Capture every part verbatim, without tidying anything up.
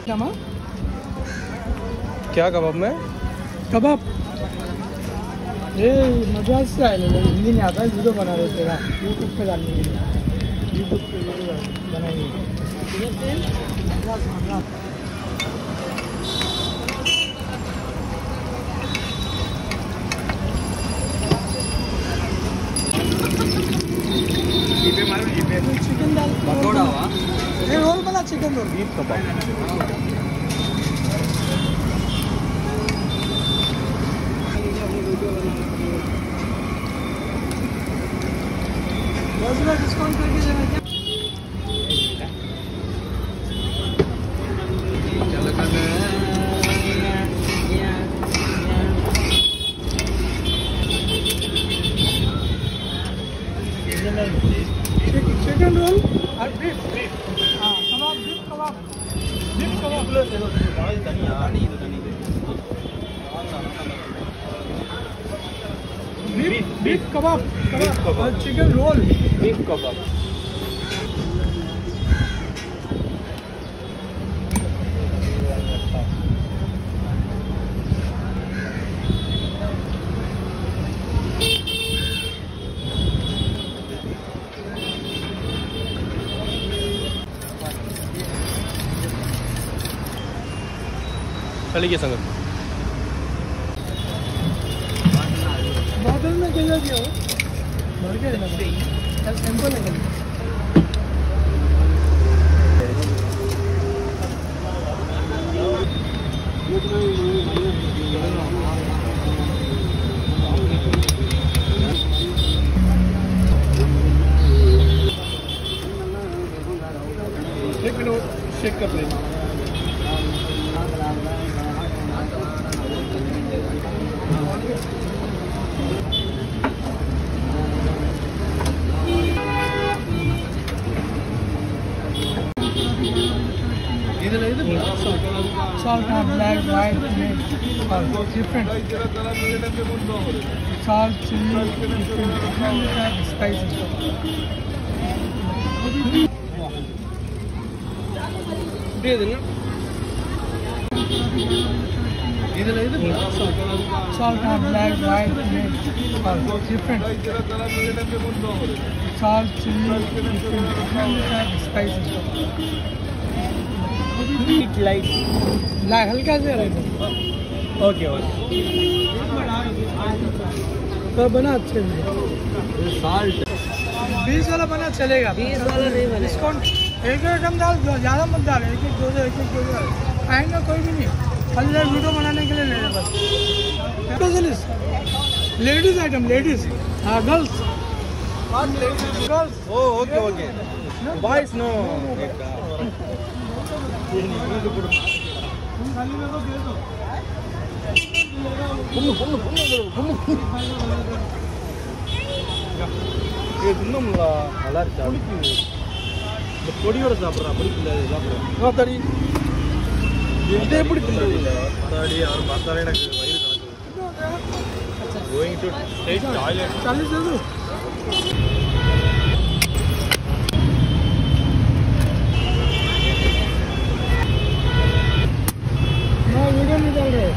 क्या कबाब में? कबाब ये मजा से आए हिंदी नहीं आता, वीडियो बना रहे तेरा यूट्यूब पे डालने के लिए, यूट्यूब पे वीडियो बनाएंगे। चिकन दाल पकौड़ा हुआ, ये रोल बना चिकन रोल, बीफ कबाब। डिस्काउंट करके देना क्या? चिकन रोल और बीफ बीफ हाँ कबाब, बीफ कबाब, बीफ कबाब बीफ बीफ कबाब कबाब और चिकन रोल, बीफ कबाब। चलिए संग बॉटल में क्या दिया हो? भर के ना सैंपल है। एक मिनट चेक कर लेना। Salt and black, white, red, salt, different. Salt, chili, different, different spices. दे देना। इधर इधर Salt and black, white, red, salt, different. Salt, chili, different, different spices. Light light हल्का से रहेगा। ओके ओके तो बना अच्छे में साल्ट बीस वाला बना चलेगा, बीस वाला नहीं बना। डिस्काउंट एक एक कम डाल, ज़्यादा मत डाल, एक एक दो दो एक एक दो दो आएंगे कोई भी नहीं, खाली वीडियो बनाने के लिए ले रहे बस। लेडीज आइटम, लेडीज हाँ girls girls oh okay okay boys no நல்லா இருக்கா? இந்த பொடியோட சாப்பிட்றா பிடிக்கல சாப்பிட்றேன் தடி இதே எப்படி தின்றது தடி யாரும் பார்த்தாலே எனக்கு வயிறு கணக்கு கோயிங் டு ஸ்டேட் டாய்லெட் चालीस दे दो। वीडियो नहीं डाल रहे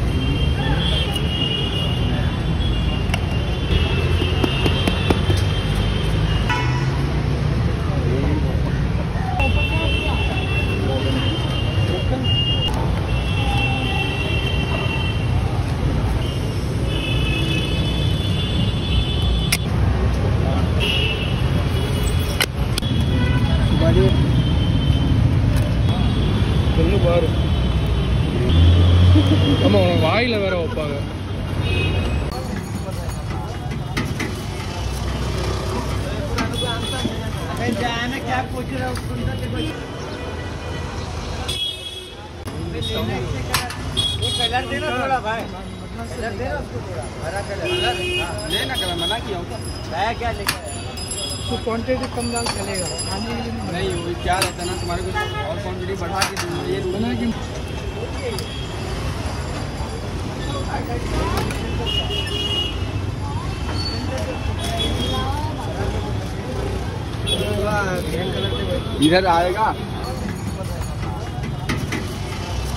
ஒன்று பாரு ஆமாம் உனக்கு வாயில் வேற வைப்பாங்க क्या पूछ रहा हूँ कलर देना थोड़ा भाई, कलर देना उसको थोड़ा हरा कलर लेना कलर मना किया हूँ क्या क्या लेकर तो क्वांटिटी कम दाल चलेगा खाने के लिए नहीं। वो क्या रहता है ना तुम्हारे को और क्वांटिटी बढ़ा के दूँगा ये बना कि इधर आएगा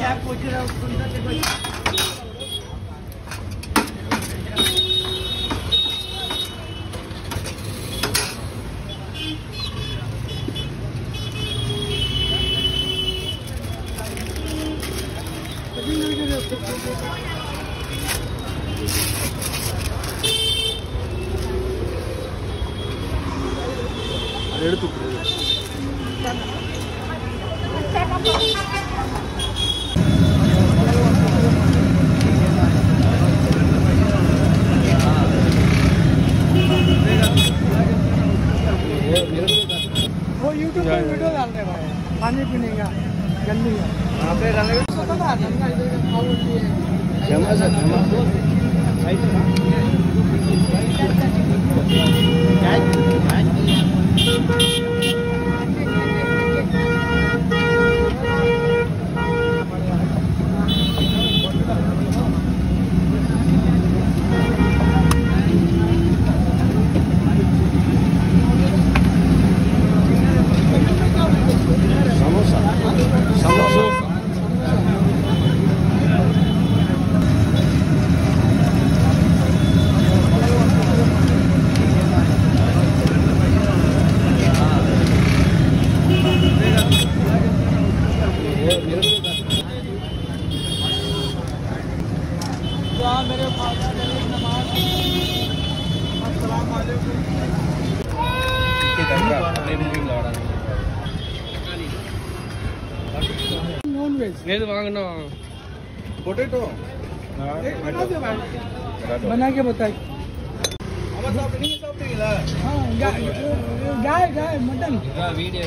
वो यूट्यूब पे वीडियो डाल रहे भाई खाने पीने का गंदी है वहाँ पे डालने नॉन वेज नहीं तो वांगना पोटैटो बना दे भाई बना के बताइए हाँ गाय गाय मटन वीडियो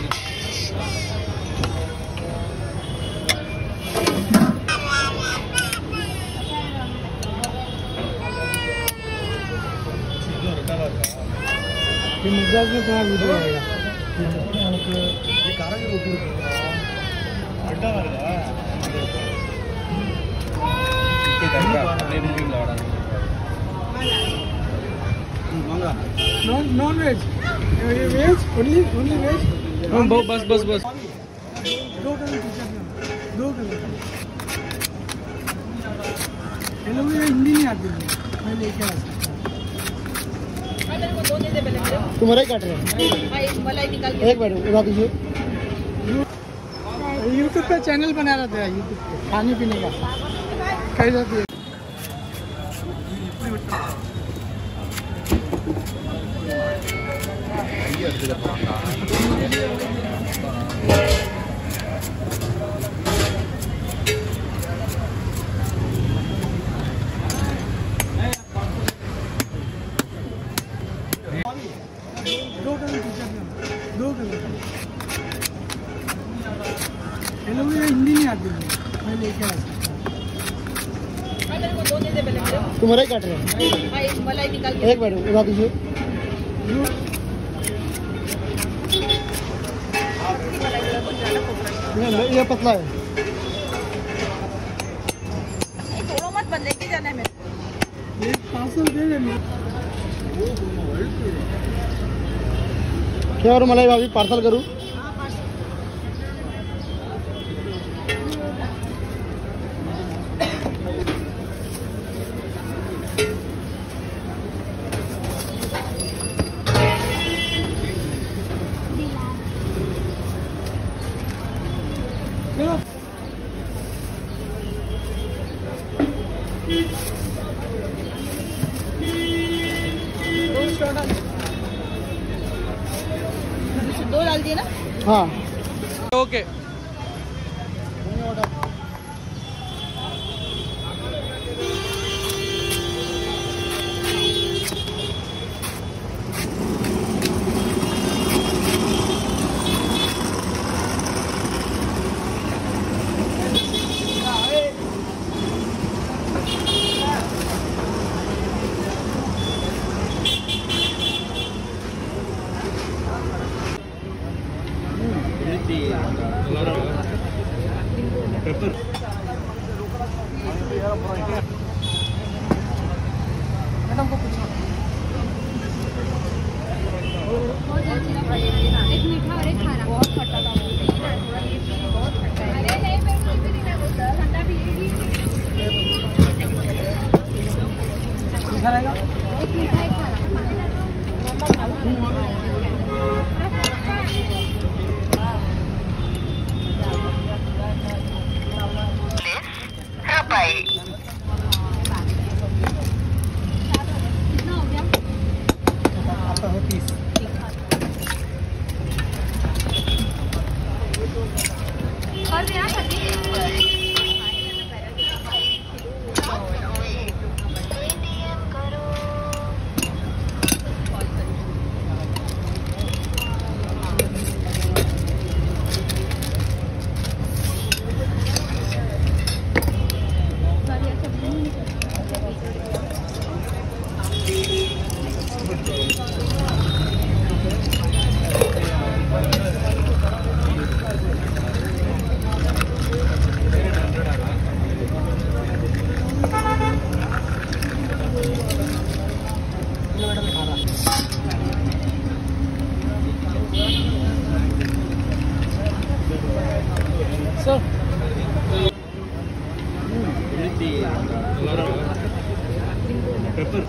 ये मद्रास में कहाँ वीडियो आएगा नॉन नॉन वेज ये वेज ओनली ओनली वेज बस बस बस दो कलर दो कलर हेलो ये हिंदी नहीं आती मैं लेके आ सकता तुम्हारा ही काट रहे हैं एक बार बता दीजिए यूट्यूब पे चैनल बना रहा था यूट्यूब पे खाने पीने का कैसा थी दो कलर दो कलर हेलो ये हिंदी नहीं आती मैं लेके आ सकता तुम्हारा ही काट रहे हैं एक बार बता दीजिए ये पतला है मत बंद लेके जाना है मेरे ये पार्सल दे देना क्या और मलाई भाभी पार्सल करूँ दो डाल दिए ना हाँ ओके पेपर मैडम को पूछो एक मीठा और एक खारा बहुत खट्टा था बहुत खट्टा है अरे नहीं मैं कुछ भी नहीं बोलता ठंडा कैसा रहेगा? पेपर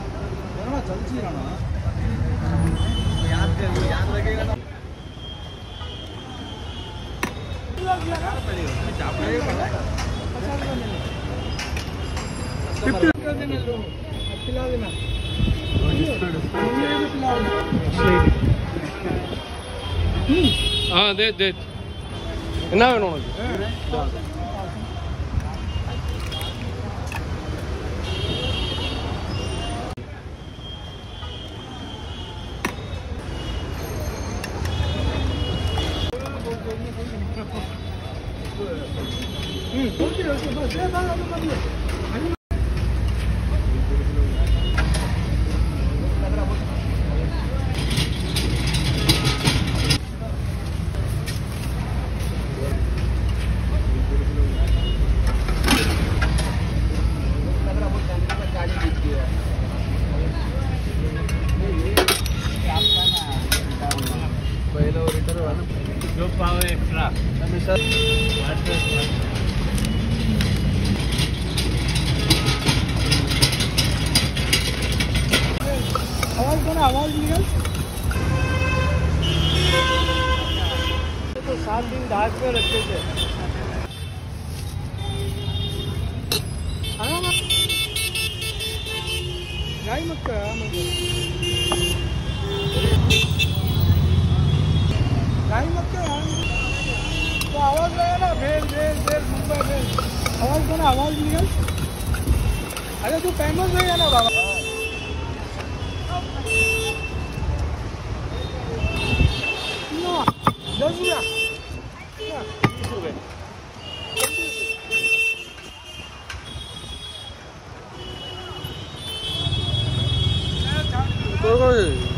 हाँ दे दे என்ன வேணும் உனக்கு जो पाव एक्स्ट्रा आवाज बना आवाज निकल तो सात दिन दाग पे रखते थे गाय मत कर गाय मत कर तो आवाज लगा ना भेल भेल भेल मुंबई भेल आवाज बना आवाज निकल अरे तू फेमस हो गया ना बाबा दस रुपया तो